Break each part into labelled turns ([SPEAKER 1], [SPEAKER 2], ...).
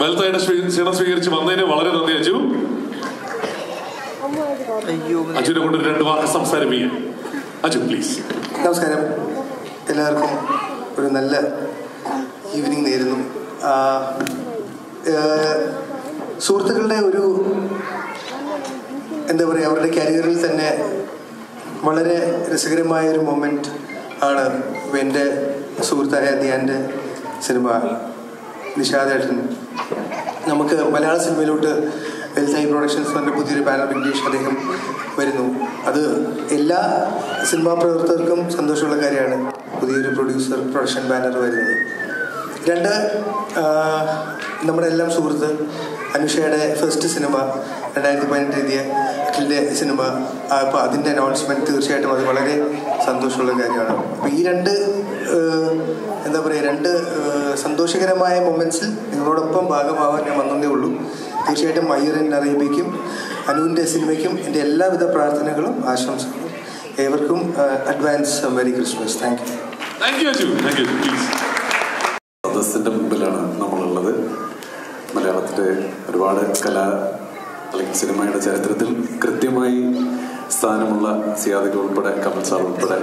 [SPEAKER 1] വെൽത്തായിട്ട് ക്ഷണം സ്വീകരിച്ച് വന്നതിന് വളരെ നന്ദി അജു. അജുവിനെ കൊണ്ട് 2 വാക്ക് സംസാരിപ്പിക്കാം. അജു പ്ലീസ്.
[SPEAKER 2] നമസ്കാരം, എല്ലാവർക്കും ഒരു നല്ല ഈവനിങ് നേരുന്നു. സുഹൃത്തുക്കളുടെ ഒരു എന്താ പറയുക, അവരുടെ കരിയറിൽ തന്നെ വളരെ രസകരമായൊരു മൊമെൻ്റ് ആണ് എൻ്റെ സുഹൃത്തായ ധ്യാൻ്റെ സിനിമ. നിഷാദേട്ടൻ നമുക്ക് മലയാള സിനിമയിലോട്ട് വെൽത്തായി പ്രൊഡക്ഷൻസ് പറഞ്ഞ പുതിയൊരു ബാനർ ഇംഗ്ലീഷ് അദ്ദേഹം വരുന്നു. അത് എല്ലാ സിനിമാ പ്രവർത്തകർക്കും സന്തോഷമുള്ള കാര്യമാണ്, പുതിയൊരു പ്രൊഡക്ഷൻ ബാനർ വരുന്നത്. 2, നമ്മുടെ എല്ലാം സുഹൃത്ത് അനുഷയുടെ ഫസ്റ്റ് സിനിമ 2018 എഴുതിയ അഖിലിൻ്റെ സിനിമ. അപ്പോൾ അതിൻ്റെ അനൗൺസ്മെൻറ്റ് തീർച്ചയായിട്ടും അത് വളരെ സന്തോഷമുള്ള കാര്യമാണ്. അപ്പോൾ ഈ 2 എന്താ പറയുക, 2 സന്തോഷകരമായ മൊമെൻറ്റ്സിൽ നിങ്ങളോടൊപ്പം ഭാഗമാവാൻ ഞാൻ വന്നതേ ഉള്ളൂ. തീർച്ചയായിട്ടും മയൂരൻ അറേബ്യയ്ക്കും അനുവിൻ്റെ സിനിമയ്ക്കും എൻ്റെ എല്ലാവിധ പ്രാർത്ഥനകളും ആശംസകളും. ഏവർക്കും advance merry Christmas. Thank you.
[SPEAKER 3] സദസ്സിൻ്റെ മുമ്പിലാണ് നമ്മളുള്ളത്. മലയാളത്തിലെ ഒരുപാട് കലാ അല്ലെങ്കിൽ സിനിമയുടെ ചരിത്രത്തിൽ കൃത്യമായി സ്ഥാനമുള്ള സിയാദിക ഉൾപ്പെടെ, കമൽ സാർ ഉൾപ്പെടെ,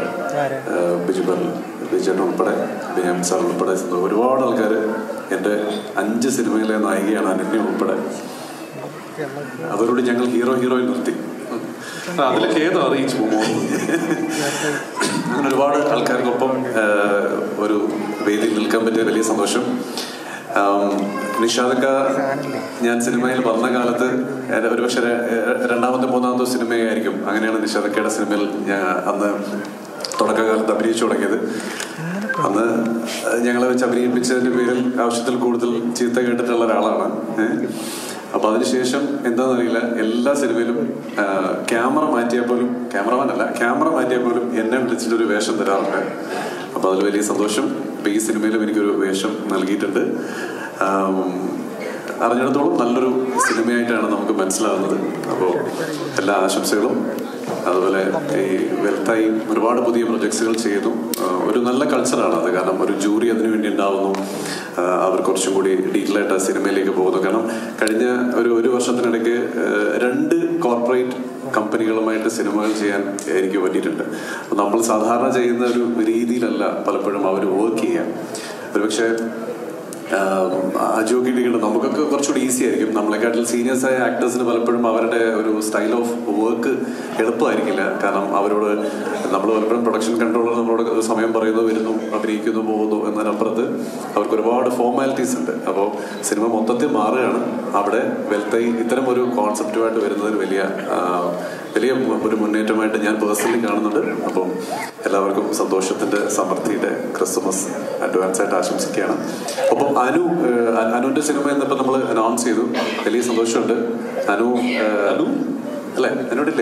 [SPEAKER 3] ബിജൻ ഉൾപ്പെടെ, ബിജൻ സാർ ഉൾപ്പെടെ ഒരുപാട് ആൾക്കാർ. എൻ്റെ 5 സിനിമയിലെ നായികയാണ് അനന്യ ഉൾപ്പെടെ. അതോടുകൂടി ഞങ്ങൾ ഹീറോയിൻ നിർത്തി.
[SPEAKER 1] അതിലൊക്കെ ഏതോ അറിയിച്ചു പോകുമോ.
[SPEAKER 3] അങ്ങനെ ഒരുപാട് ആൾക്കാർക്കൊപ്പം ഒരു വേദിയിൽ നിൽക്കാൻ പറ്റിയ വലിയ സന്തോഷം. നിഷാദക്ക ഞാൻ സിനിമയിൽ വന്ന കാലത്ത് ഒരുപക്ഷെ 2ാമത്തെ 3ാമത്തെ സിനിമയായിരിക്കും. അങ്ങനെയാണ് നിഷാദക്കയുടെ സിനിമയിൽ ഞാൻ അന്ന് തുടക്കകാലത്ത് അഭിനയിച്ചു തുടങ്ങിയത്. അന്ന് ഞങ്ങളെ വെച്ച് അഭിനയിപ്പിച്ചതിൻ്റെ പേരിൽ ആവശ്യത്തിൽ കൂടുതൽ ചീത്ത കേട്ടിട്ടുള്ള ഒരാളാണ്. അപ്പോൾ അതിനുശേഷം എന്താണെന്നറിയില്ല, എല്ലാ സിനിമയിലും ക്യാമറ മാറ്റിയാൽ പോലും എന്നെ വിളിച്ചിട്ടൊരു വേഷം തരാറുണ്ട്. അപ്പോൾ അതിൽ വലിയ സന്തോഷം. അപ്പോൾ ഈ സിനിമയിലും എനിക്കൊരു വേഷം നൽകിയിട്ടുണ്ട്. അറിഞ്ഞിടത്തോളം നല്ലൊരു സിനിമയായിട്ടാണ് നമുക്ക് മനസ്സിലാകുന്നത്. അപ്പോൾ എല്ലാ ആശംസകളും. അതുപോലെ ഈ വെൽത്തായി ഒരുപാട് പുതിയ പ്രൊജക്ട്സുകൾ ചെയ്തു. ഒരു നല്ല കൾച്ചറാണ് അത്. കാരണം ഒരു ജൂറി അതിനു വേണ്ടി ഉണ്ടാവുന്നു. അവർ കുറച്ചും കൂടി ഡീറ്റെയിൽ ആയിട്ട് ആ സിനിമയിലേക്ക് പോകുന്നു. കാരണം കഴിഞ്ഞ ഒരു വർഷത്തിനിടയ്ക്ക് 2 കോർപ്പറേറ്റ് കമ്പനികളുമായിട്ട് സിനിമകൾ ചെയ്യാൻ എനിക്ക് പറ്റിയിട്ടുണ്ട്. നമ്മൾ സാധാരണ ചെയ്യുന്ന ഒരു രീതിയിലല്ല പലപ്പോഴും അവർ വർക്ക് ചെയ്യാം. ഒരുപക്ഷെ അജോഗിലിയുടെ നമുക്കൊക്കെ കുറച്ചുകൂടി ഈസി ആയിരിക്കും. നമ്മളെക്കാട്ടിൽ സീനിയേഴ്സായ ആക്ടേഴ്സിന് പലപ്പോഴും അവരുടെ ഒരു സ്റ്റൈൽ ഓഫ് വർക്ക് എളുപ്പമായിരിക്കില്ല. കാരണം അവരോട് നമ്മൾ പലപ്പോഴും പ്രൊഡക്ഷൻ കൺട്രോളർ നമ്മളോട് സമയം പറയുന്നു, വരുന്നു, അഭിനയിക്കുന്നു, പോകുന്നു എന്നതിനപ്പുറത്ത് അവർക്ക് ഒരുപാട് ഫോർമാലിറ്റീസ് ഉണ്ട്. അപ്പോൾ സിനിമ മൊത്തത്തിൽ മാറുകയാണ്. അവിടെ വെൽത്തായി ഇത്തരം ഒരു കോൺസെപ്റ്റുമായിട്ട് വരുന്നതിന് വലിയ ഒരു മുന്നേറ്റമായിട്ട് ഞാൻ പേഴ്സണലി കാണുന്നുണ്ട്. അപ്പം എല്ലാവർക്കും സന്തോഷത്തിന്റെ സമൃദ്ധിയുടെ ക്രിസ്മസ് അഡ്വാൻസ് ആയിട്ട് ആശംസിക്കുകയാണ്. ഒപ്പം അനുവിന്റെ സിനിമ എന്നിപ്പോൾ നമ്മൾ അനൗൺസ് ചെയ്തു. വലിയ സന്തോഷമുണ്ട്. അനു അല്ലേ, അനുവിടില്ലേ?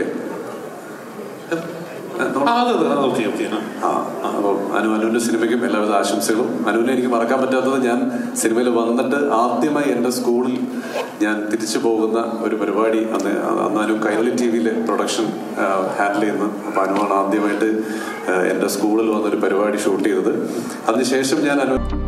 [SPEAKER 3] അപ്പം അനുവിന്റെ സിനിമയ്ക്കും എല്ലാവിധ ആശംസകളും. അനുവിനെ എനിക്ക് മറക്കാൻ പറ്റാത്തത്, ഞാൻ സിനിമയിൽ വന്നിട്ട് ആദ്യമായി എൻ്റെ സ്കൂളിൽ ഞാൻ തിരിച്ചു പോകുന്ന ഒരു പരിപാടി അന്ന് അനു കൈരളി TV-യിലെ പ്രൊഡക്ഷൻ ഹാൻഡിൽ ചെയ്യുന്നു. അപ്പം അനുവാണ് ആദ്യമായിട്ട് എൻ്റെ സ്കൂളിൽ വന്നൊരു പരിപാടി ഷൂട്ട് ചെയ്തത്. അതിനുശേഷം ഞാൻ